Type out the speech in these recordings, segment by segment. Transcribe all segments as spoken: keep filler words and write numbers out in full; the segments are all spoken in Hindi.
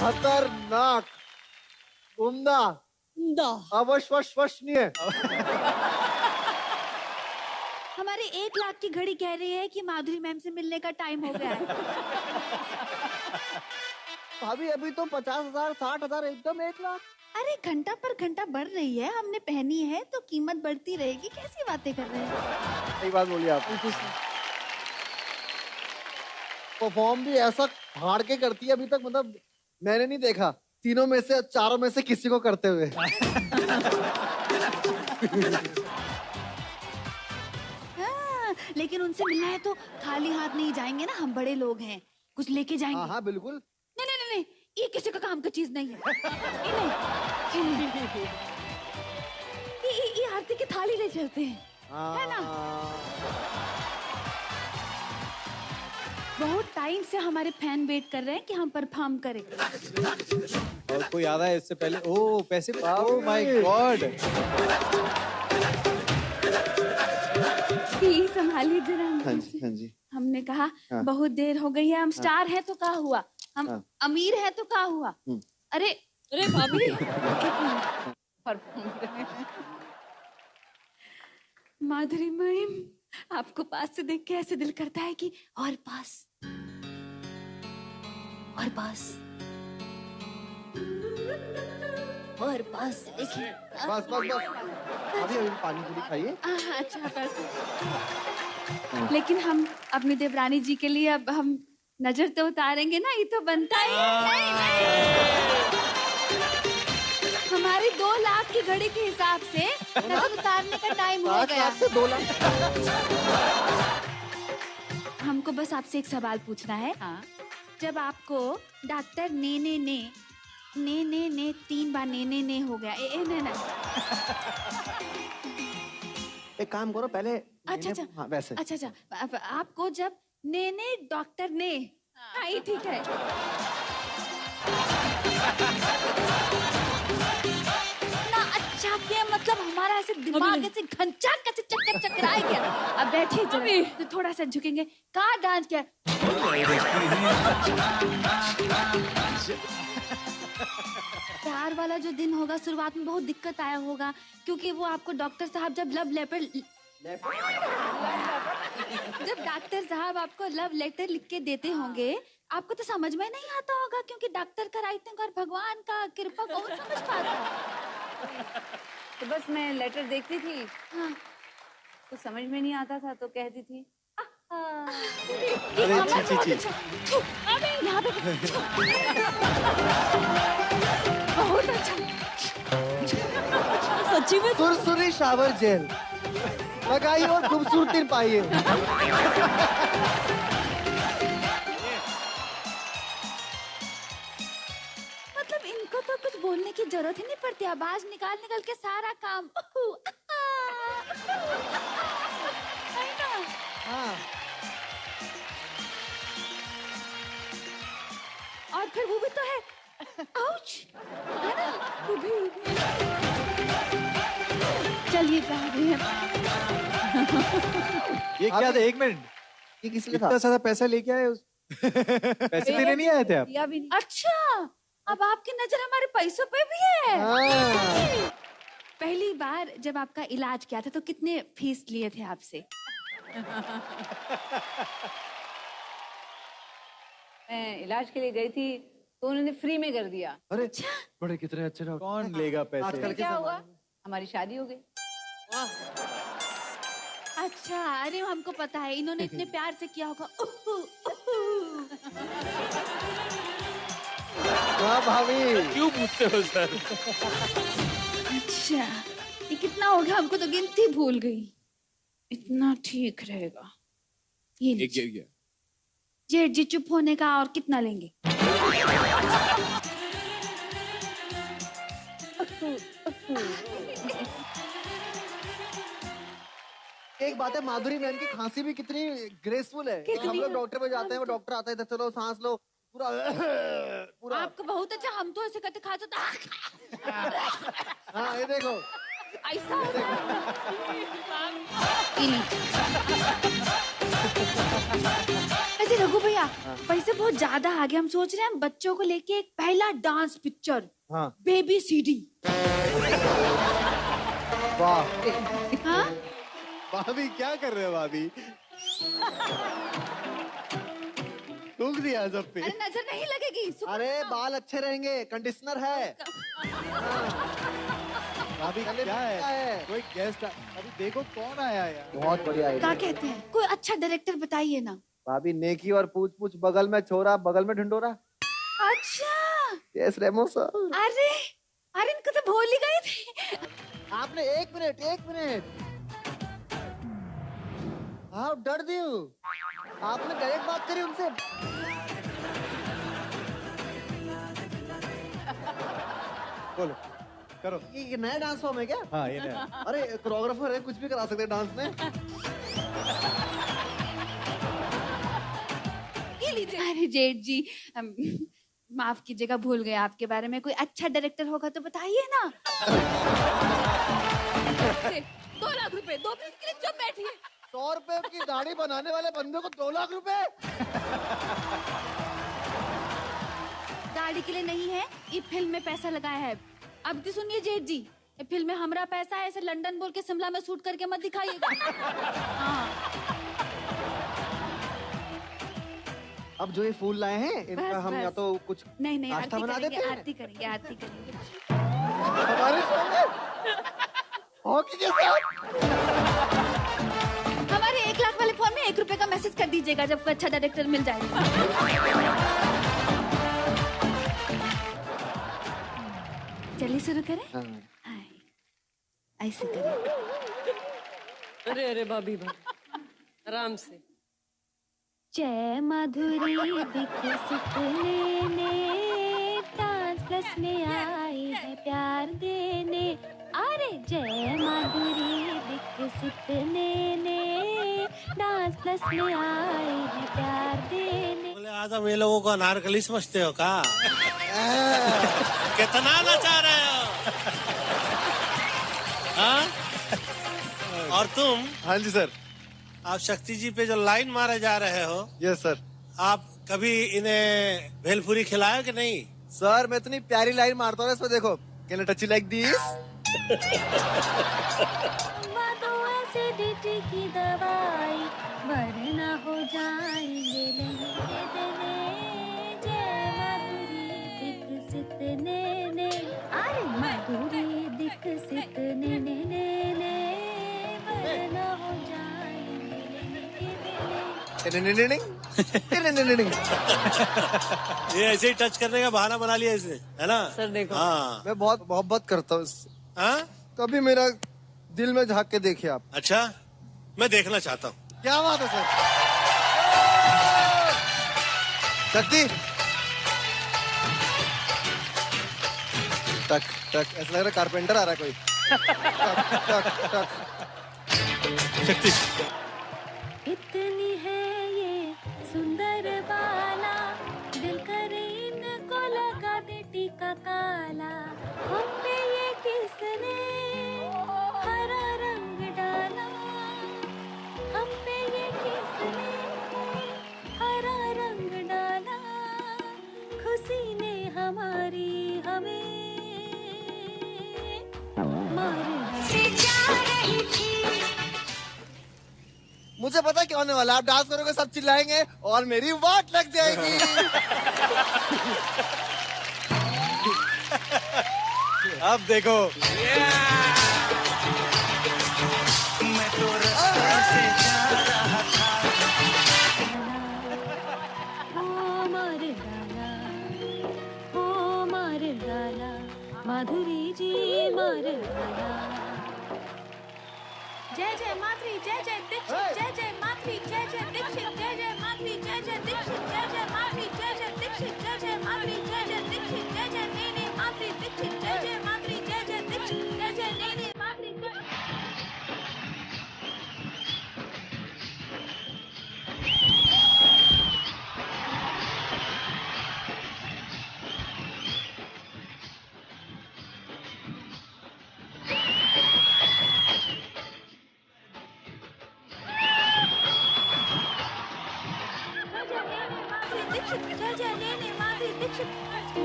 खतरनाक, उम्दा, अविश्वसनीय। हमारे एक लाख की घड़ी कह रही है कि माधुरी मैम से मिलने का टाइम हो गया है। भाभी अभी तो पचास हजार साठ हजार एकदम एक लाख। अरे घंटा पर घंटा बढ़ रही है, हमने पहनी है तो कीमत बढ़ती रहेगी। कैसी बातें कर रहे हैं? सही बात बोली आप। परफॉर्म भी ऐसा फाड़ के करती है अभी तक, मतलब मैंने नहीं देखा तीनों में से, चारों में से किसी को करते हुए। हाँ, लेकिन उनसे मिलना है तो खाली हाथ नहीं जाएंगे ना, हम बड़े लोग हैं, कुछ लेके जाएंगे। हाँ हाँ बिल्कुल। नहीं नहीं नहीं, ये किसी का काम का चीज नहीं है। ये नहीं, ये नहीं। ये, ये, ये आरती की थाली ले चलते हैं, है ना? बहुत टाइम से हमारे फैन वेट कर रहे हैं कि हम परफॉर्म करें। और कोई याद है इससे पहले? ओ पैसे, ओ माय गॉड। संभालिए जरा। हाँ जी हाँ जी। हमने कहा हाँ। बहुत देर हो गई है, हम स्टार हैं तो क्या हुआ, हम हाँ। अमीर हैं तो क्या हुआ। अरे अरे भाभी माधुरी मैम, आपको पास से देख के ऐसे दिल करता है कि और पास और पास और पास देखिए। बस बस बस अभी अभी पानी पूरी खाइए। आह, अच्छा कर। लेकिन हम अपनी देवरानी जी के लिए अब हम नजर तो उतारेंगे ना, ये तो बनता ही है। नहीं, नहीं। हमारी दो लाख की घड़ी के हिसाब से नजर उतारने का टाइम हो गया। से दो लाख। हमको बस आपसे एक सवाल पूछना है। हाँ। जब आपको डॉक्टर ने ने ने ने ने ने तीन बार ने ने ने हो गया, ए, ए, ने, ने। एक काम करो पहले। अच्छा अच्छा हाँ वैसे। अच्छा अच्छा आप- आपको जब ने ने डॉक्टर ने, हाँ ये ठीक है। ना अच्छा क्या मतलब, हमारा ऐसे दिमाग ऐसे घंचा कैसे चक्कर चक्कर आ गया। अब बैठिए जरा, तो थोड़ा सा झुकेंगे। कहाँ डांस किया? प्यार वाला जो दिन होगा शुरुआत में बहुत दिक्कत आया होगा, क्योंकि वो आपको डॉक्टर साहब जब लव लेटर जब डॉक्टर साहब आपको लव लेटर लिख के देते होंगे, आपको तो समझ में नहीं आता होगा, क्योंकि डॉक्टर का राइटिंग और भगवान का कृपा कौन समझ पाता। तो बस मैं लेटर देखती थी, हाँ। कुछ समझ में नहीं आता था तो कहती थी ये कमर बहुत अच्छा। छू, यहाँ पे छू। बहुत अच्छा। सच्ची में सुरसुरी शावर जेल लगाइए और खूबसूरती पाइए। मतलब इनको तो कुछ बोलने की जरूरत ही नहीं पड़ती, आवाज निकाल निकाल के सारा काम। है ना? हाँ। और फिर वो भी तो है, आउच, है ना? वो भी, वो भी। चलिए जा रहे हैं। ये क्या था? एक मिनट, ये किस लिए था? इतना सारा पैसा लेके आए उस... पैसे देने नहीं आए थे आप? दिया भी नहीं। अच्छा, अब आपकी नजर हमारे पैसों पे भी है। हाँ। पहली बार जब आपका इलाज किया था तो कितने फीस लिए थे आपसे? मैं इलाज के लिए गई थी तो उन्होंने फ्री में कर दिया। अरे बड़े कितने अच्छे डॉक्टर। कौन लेगा पैसे? आजकल के क्या हुआ, जमाने हमारी शादी हो गई। अच्छा, अरे हमको पता है, इन्होंने इतने प्यार से किया होगा। उहु, उहु। हाँ भाभी। क्यों पूछते हो सर? अच्छा, ये कितना हो गया? हमको तो गिनती भूल गई। इतना ठीक रहेगा। ये एक गिर गया। जेठ जी चुप होने का और कितना लेंगे? एक बात है, माधुरी मैम की खांसी भी कितनी ग्रेसफुल है। कितनी? हम लोग डॉक्टर पे जाते हैं, वो डॉक्टर आता है, चलो सांस लो, पूरा पूरा। आपको बहुत अच्छा, हम तो ऐसे करते खाते तो हाँ ये देखो ऐसा होता है। वैसे वैसे रघु भैया पैसे बहुत ज्यादा आ गए, हम सोच रहे हैं हम बच्चों को लेके एक पहला डांस पिक्चर, हाँ बेबी सीडी। वाह हाँ भाभी क्या कर रहे हो भाभी? थूक दिया सब पे। अरे नजर नहीं लगेगी। सुपर अरे बनाओ। बाल अच्छे रहेंगे, कंडीशनर है। भाभी चले क्या है? है। कोई गेस्ट अभी देखो कौन आया यार। बहुत बढ़िया क्या आइडिया। कहते हैं, कोई अच्छा डायरेक्टर बताइए ना। भाभी नेकी और पूछ पूछ, बगल में छोरा बगल में ढिंडोरा। अच्छा यस रेमो सर। अरे अरे इनको तो भूल ही गए थे। आपने एक मिनट एक मिनट आप डर दिए हो। आपने डायरेक्ट बात करी उनसे। बोलो करो। ये ये नया डांस फॉर्म है क्या? हाँ ये नया। अरे कोरियोग्राफर है, कुछ भी करा सकते हैं डांस में। ये लीजिए। अरे जेठ जी हम, माफ कीजिएगा भूल गए आपके बारे में। कोई अच्छा डायरेक्टर होगा तो बताइए ना। दो लाख रुपए दो मिनट के लिए चुप बैठिए। सौ रुपए की दाढ़ी बनाने वाले बंदे को दो लाख रुपए। दाढ़ी के लिए नहीं है, ये फिल्म में पैसा लगाया है। अब तो सुनिए जेठ जी, ये फिल्म में हमारा पैसा है, ऐसे लंदन बोल के शिमला में शूट करके मत दिखाइएगा। हाँ अब जो ये फूल लाए हैं इनका बस, हम या बस। तो कुछ नहीं नहीं नाश्ता आरती बना करेंगे, देते हैं। आरती करेंगे, आरती करेंगे। हमारे सामने हॉकी के साथ। हमारे एक लाख वाले फोन में एक रुपए का मैसेज कर दीजिएगा जब कोई अच्छा डायरेक्टर मिल जाएगा। चलिए शुरू करें। हाँ। हाय, ऐसे करें। अरे अरे भाभी भाभी आराम से। जय माधुरी दीक्षित ने डांस प्लस में आए हैं प्यार देने। अरे जय माधुरी दीक्षित ने डांस प्लस में आए हैं प्यार देने। बोले आदम ये लोगों को अनारकली समझते हो का? कितना नचा रहे हो? हाँ? और तुम? हाँ जी सर। आप शक्ति जी पे जो लाइन मारे जा रहे हो, यस सर। आप कभी इन्हें भेलपुरी खिलाए कि नहीं? सर मैं इतनी प्यारी लाइन मारता हूँ इसमें, देखो can I touch you like this. Acidity की दवाई वरना हो जाएंगे लेने देने। जय माधुरी दीक्षित ने ने अरे माधुरी दीक्षित ने ने ने ने वरना हो जाएंगे लेने देने। ये ऐसे ही टच करने का बहाना बना लिया इसने, है ना? सर देखो। हाँ। मैं बहुत मोहब्बत करता हूँ। हाँ? कभी मेरा दिल में झांक के देखिए आप। अच्छा, मैं देखना चाहता हूँ। क्या बात है सर। शक्ति टक टक, ऐसा लग रहा है कारपेंटर आ रहा है कोई। टक टक टक। शक्ति इतनी है ये सुंदर बाला, दिल करे इनको लगा दे टीका काला। हम पे ये किसने हरा रंग डाला, हम पे ये किसने हरा रंग डाला। खुशी ने हमारी हमें मार डाला। मुझे पता क्या होने वाला है, आप डांस करोगे सब चिल्लाएंगे और मेरी वाट लग जाएगी। अब देखो। ओ मार डाला, ओ मार डाला, माधुरी जी मार डाला। जय जय माधुरी जय जय दीक्षित, जय जय माधुरी जय जय दीक्षित, जय जय माधुरी जय जय दीक्षित, जय जय माधुरी जय जय दीक्षित, जय जय माधुरी जय जय दीक्षित, जय जय नेने माधुरी दीक्षित, जय जय माधुरी जय जय दीक्षित, जय जय नेने माधुरी जय।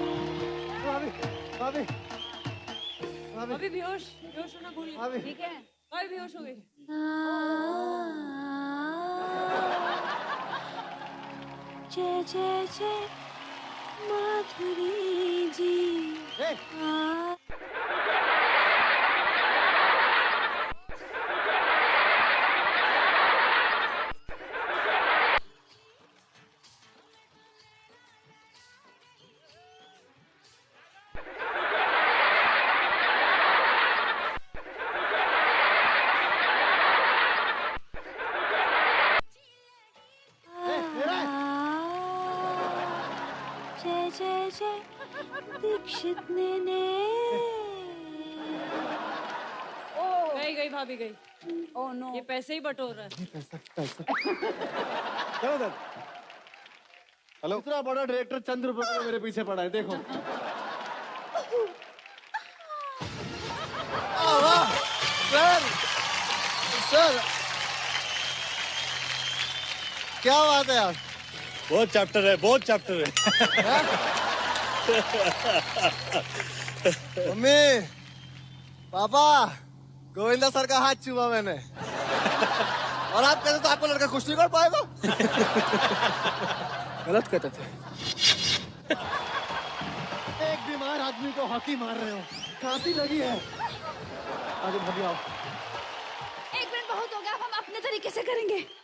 भाभी भाभी भाभी अभी बेहोश बेहोश होना भूल गई। भाभी ठीक है। भाभी बेहोश हो गई। जय जय जय माधुरी जी। ए, आ, ए, मेरा है। जय जय जय दीक्षित ने ने ओह गई गई भाभी गई। Oh no. ये पैसे ही बटोर रहा है। पैसा पैसा चलो सर हेलो इतना बड़ा डायरेक्टर चंद रुपए में मेरे पीछे पड़ा है देखो। आ, वाह, सर सर क्या बात है यार। बहुत चैप्टर है बहुत चैप्टर है मम्मी पापा गोविंदा सर का हाथ छुआ मैंने और आप कहते तो आपको लड़का खुश नहीं कर पाएगा। गलत कहते थे। एक बीमार आदमी को हॉकी मार रहे हो खांसी लगी है। आगे भाभी आओ। एक मिनट बहुत हो गया, अब हम अपने तरीके से करेंगे।